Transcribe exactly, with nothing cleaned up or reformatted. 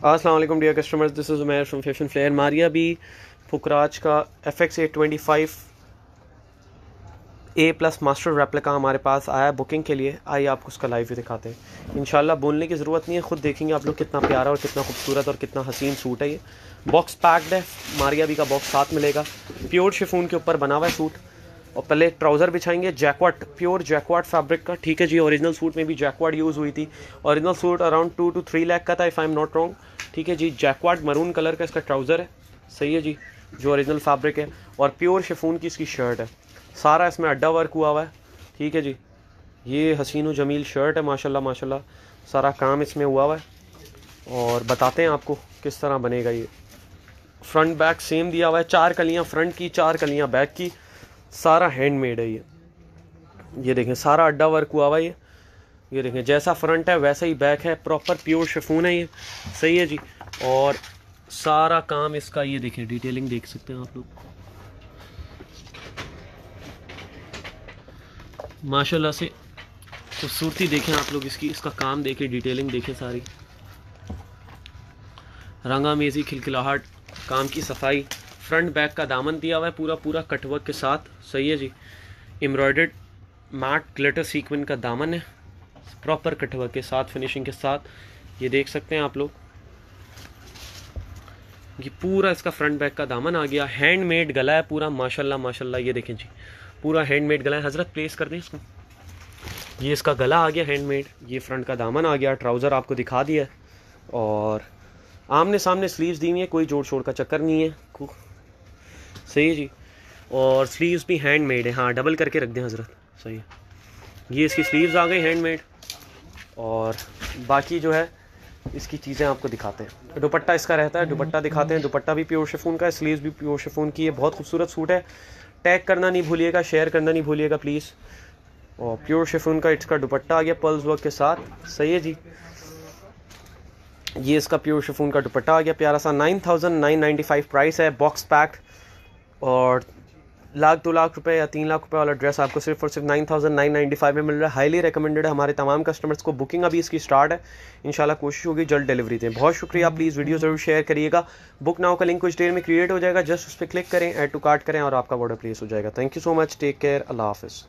अस्सलाम वालेकुम dear customers, this is Umair from Fashion Flair. Maria B फुकराज का F X eight twenty five A plus master replica हमारे पास आया है बुकिंग के लिए। आइए आपको उसका लाइव भी दिखाते हैं। इंशाल्लाह बोलने की ज़रूरत नहीं है, ख़ुद देखेंगे आप लोग कितना प्यारा और कितना खूबसूरत और कितना हसीन सूट है। ये बॉक्स पैक्ड है, मारिया बी का बॉक्स साथ मिलेगा। प्योर शिफॉन के ऊपर बना हुआ है सूट। और पहले ट्राउज़र बिछाएंगे जैकवाट, प्योर जैकवाट फैब्रिक का, ठीक है जी। ओरिजिनल सूट में भी जैकवाट यूज़ हुई थी। Original suit around two two three lakh का था if I am not wrong, ठीक है जी। जैकवाट मरून कलर का इसका ट्राउज़र है, सही है जी, जो ओरिजिनल फैब्रिक है। और प्योर शिफॉन की इसकी शर्ट है, सारा इसमें अड्डा वर्क हुआ हुआ है, ठीक है जी। ये हसीन व जमील शर्ट है, माशाल्लाह माशाल्लाह, सारा काम इसमें हुआ हुआ है। और बताते हैं आपको किस तरह बनेगा ये। फ्रंट बैक सेम दिया हुआ है, चार कलियाँ फ्रंट की, चार कलियाँ बैक की, सारा हैंडमेड है ये। ये देखें सारा अड्डा वर्क हुआ हुआ है ये ये देखें जैसा फ्रंट है वैसा ही बैक है, प्रॉपर प्योर शिफॉन है ये, सही है जी। और सारा काम इसका, ये देखें डिटेलिंग देख सकते हैं आप लोग, माशाल्लाह से खूबसूरती देखें आप लोग इसकी, इसका काम देखें, डिटेलिंग देखें सारी, रंगामेजी, खिलखिलाहट, काम की सफाई। फ्रंट बैक का दामन दिया हुआ है पूरा पूरा कटवर्क के साथ, सही है जी। एम्ब्रॉयडर्ड मैट ग्लिटर सीक्वेंस का दामन है, प्रॉपर कटवर्क के साथ, फिनिशिंग के साथ। ये देख सकते हैं आप लोग, ये पूरा इसका फ्रंट बैक का दामन आ गया। हैंडमेड गला है पूरा, माशाल्लाह माशाल्लाह। ये देखें जी, पूरा हैंडमेड गला है। हजरत प्लेस कर दें इसको। ये इसका गला आ गया हैंडमेड, ये फ्रंट का दामन आ गया, ट्राउज़र आपको दिखा दिया है। और आमने सामने स्लीव्स दी हुई है, कोई जोड़ छोड़ का चक्कर नहीं है, सही है जी। और स्लीव्स भी हैंडमेड है, हाँ डबल करके रख दें हजरत, सही है। ये इसकी स्लीव्स आ गई हैंडमेड। और बाकी जो है इसकी चीज़ें आपको दिखाते हैं। दुपट्टा इसका रहता है, दुपट्टा दिखाते हैं। दुपट्टा भी प्योर शिफॉन का है, स्लीव्स भी प्योर शिफॉन की है। बहुत खूबसूरत सूट है। टैग करना नहीं भूलिएगा, शेयर करना नहीं भूलिएगा प्लीज़। और प्योर शिफॉन का इसका दुपट्टा आ गया पर्ल्स वर्क के साथ, सही है जी। ये इसका प्योर शिफॉन का दुपट्टा आ गया प्यारा सा। Nine thousand nine ninety five price है, बॉक्स पैक्ड। और लाख दो लाख रुपए या तीन लाख रुपए वाला ड्रेस आपको सिर्फ और सिर्फ nine thousand nine ninety five में मिल रहा है। हाईली रिकमेंडेड है हमारे तमाम कस्टमर्स को। बुकिंग अभी इसकी स्टार्ट है, इंशाल्लाह कोशिश होगी जल्द डिलीवरी दें। बहुत शुक्रिया, प्लीज़ वीडियो ज़रूर शेयर करिएगा। बुक नाउ का लिंक कुछ देर में क्रिएट हो जाएगा, जस्ट उस पर क्लिक करें, ऐड टू कार्ट करें और आपका ऑर्डर प्लेस हो जाएगा। Thank you so much, take care, अल्लाह हाफिज़।